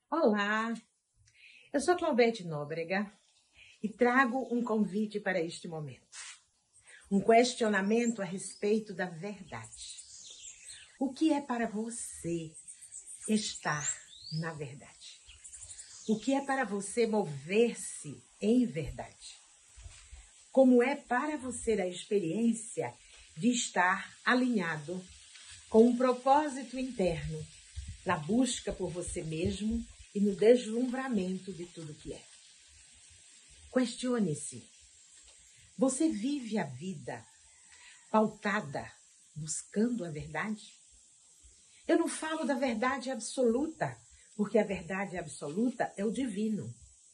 Olá, eu sou Claudete Nóbrega e trago um convite para este momento. Um questionamento a respeito da verdade. O que é para você estar na verdade? O que é para você mover-se em verdade? Como é para você a experiência de estar alinhado com um propósito interno na busca por você mesmo e no deslumbramento de tudo que é? Questione-se. Você vive a vida pautada, buscando a verdade? Eu não falo da verdade absoluta, porque a verdade absoluta é o divino.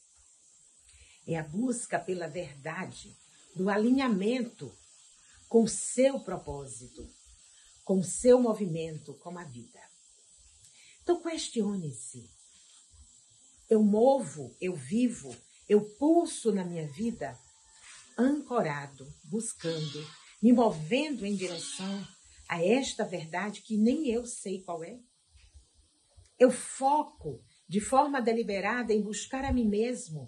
É a busca pela verdade, do alinhamento com o seu propósito, com o seu movimento, com a vida. Então questione-se. Eu movo, eu vivo, eu pulso na minha vida ancorado, buscando, me movendo em direção a esta verdade que nem eu sei qual é. Eu foco de forma deliberada em buscar a mim mesmo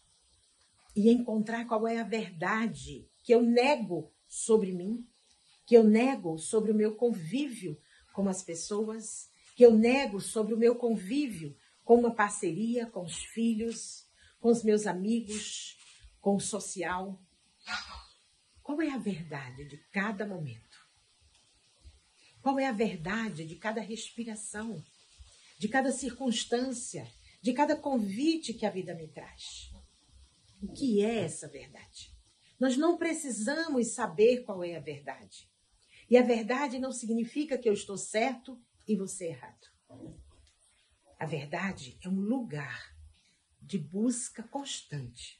e encontrar qual é a verdade que eu nego sobre mim, que eu nego sobre o meu convívio com as pessoas, que eu nego sobre o meu convívio com uma parceria, com os filhos, com os meus amigos, com o social. Qual é a verdade de cada momento? Qual é a verdade de cada respiração, de cada circunstância, de cada convite que a vida me traz? O que é essa verdade? Nós não precisamos saber qual é a verdade. E a verdade não significa que eu estou certo e você errado. A verdade é um lugar de busca constante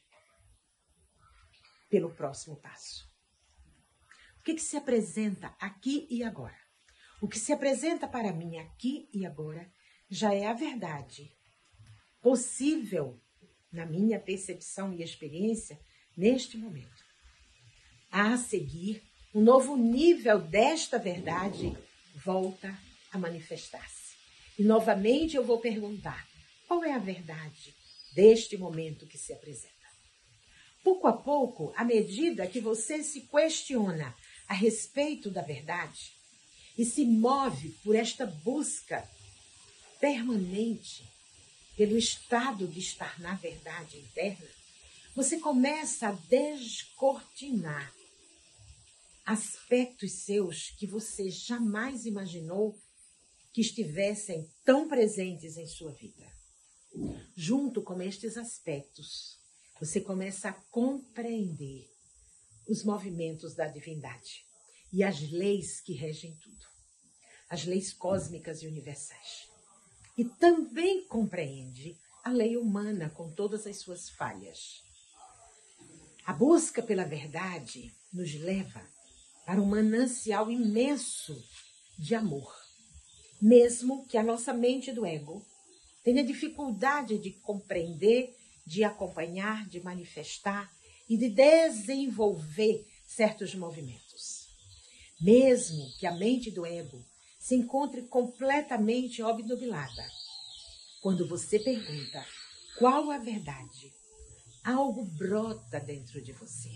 pelo próximo passo. O que se apresenta aqui e agora? O que se apresenta para mim aqui e agora já é a verdade possível na minha percepção e experiência neste momento. A seguir, um novo nível desta verdade volta a manifestar-se. E novamente eu vou perguntar, qual é a verdade deste momento que se apresenta? Pouco a pouco, à medida que você se questiona a respeito da verdade e se move por esta busca permanente pelo estado de estar na verdade interna, você começa a descortinar aspectos seus que você jamais imaginou que estivessem tão presentes em sua vida. Junto com estes aspectos, você começa a compreender os movimentos da divindade e as leis que regem tudo, as leis cósmicas e universais. E também compreende a lei humana com todas as suas falhas. A busca pela verdade nos leva para um manancial imenso de amor, mesmo que a nossa mente do ego tenha dificuldade de compreender, de acompanhar, de manifestar e de desenvolver certos movimentos. Mesmo que a mente do ego se encontre completamente obnubilada, quando você pergunta qual a verdade, algo brota dentro de você.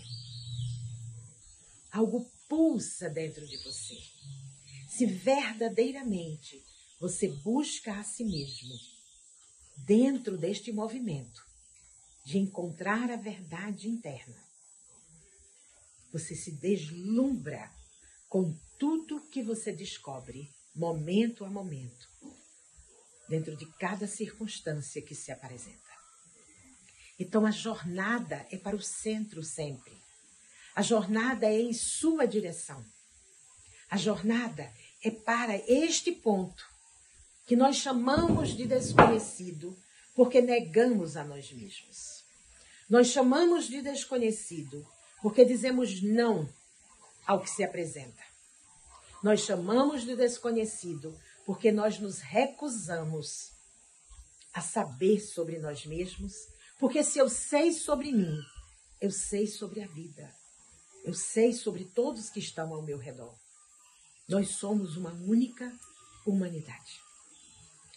Algo pulsa dentro de você. Se verdadeiramente você busca a si mesmo, dentro deste movimento de encontrar a verdade interna, você se deslumbra com tudo que você descobre, momento a momento, dentro de cada circunstância que se apresenta. Então a jornada é para o centro sempre. A jornada é em sua direção. A jornada é para este ponto que nós chamamos de desconhecido porque negamos a nós mesmos. Nós chamamos de desconhecido porque dizemos não ao que se apresenta. Nós chamamos de desconhecido porque nós nos recusamos a saber sobre nós mesmos, porque se eu sei sobre mim, eu sei sobre a vida. Eu sei sobre todos que estão ao meu redor. Nós somos uma única humanidade.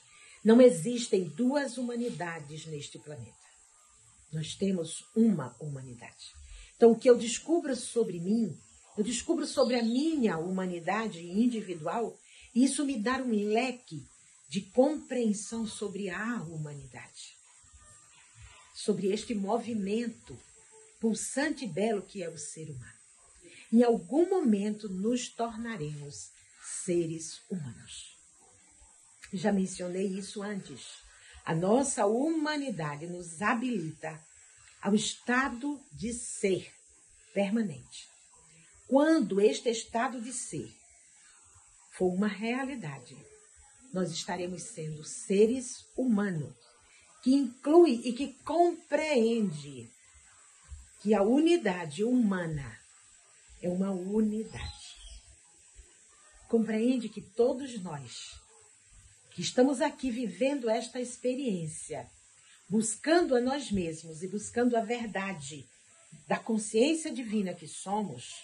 Não existem duas humanidades neste planeta. Nós temos uma humanidade. Então, o que eu descubro sobre mim, eu descubro sobre a minha humanidade individual, e isso me dá um leque de compreensão sobre a humanidade. Sobre este movimento pulsante e belo que é o ser humano. Em algum momento nos tornaremos seres humanos. Já mencionei isso antes. A nossa humanidade nos habilita ao estado de ser permanente. Quando este estado de ser for uma realidade, nós estaremos sendo seres humanos, que inclui e que compreende que a unidade humana é uma unidade. Compreende que todos nós que estamos aqui vivendo esta experiência, buscando a nós mesmos e buscando a verdade da consciência divina que somos,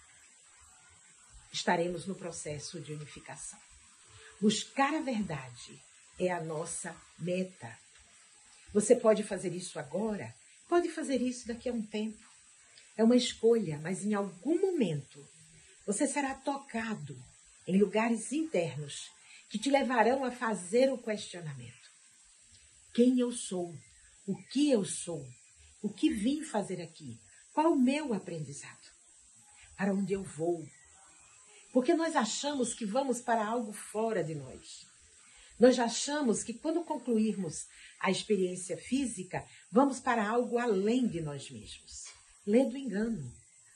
estaremos no processo de unificação. Buscar a verdade é a nossa meta. Você pode fazer isso agora, pode fazer isso daqui a um tempo. É uma escolha, mas em algum momento você será tocado em lugares internos que te levarão a fazer o questionamento. Quem eu sou? O que eu sou? O que vim fazer aqui? Qual o meu aprendizado? Para onde eu vou? Porque nós achamos que vamos para algo fora de nós. Nós achamos que quando concluirmos a experiência física, vamos para algo além de nós mesmos. Lê do engano.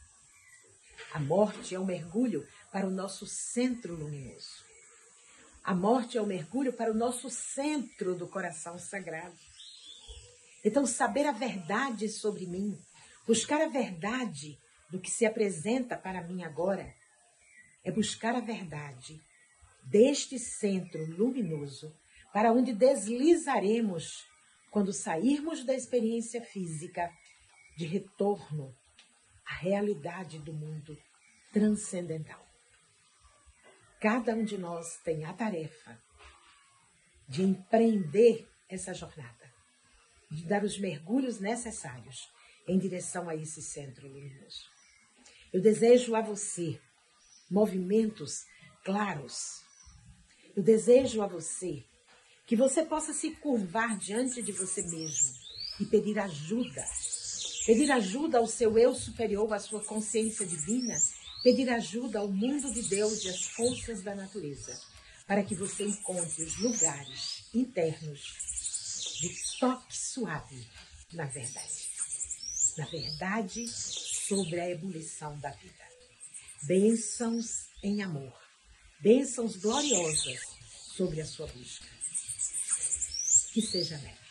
A morte é um mergulho para o nosso centro luminoso. A morte é um mergulho para o nosso centro do coração sagrado. Então, saber a verdade sobre mim, buscar a verdade do que se apresenta para mim agora, é buscar a verdade deste centro luminoso para onde deslizaremos quando sairmos da experiência física de retorno à realidade do mundo transcendental. Cada um de nós tem a tarefa de empreender essa jornada, de dar os mergulhos necessários em direção a esse centro luminoso. Eu desejo a você movimentos claros. Eu desejo a você que você possa se curvar diante de você mesmo e pedir ajuda. Pedir ajuda ao seu eu superior, à sua consciência divina. Pedir ajuda ao mundo de Deus e às forças da natureza, para que você encontre os lugares internos de toque suave na verdade. Na verdade sobre a ebulição da vida. Bênçãos em amor. Bênçãos gloriosas sobre a sua busca. Que seja leve.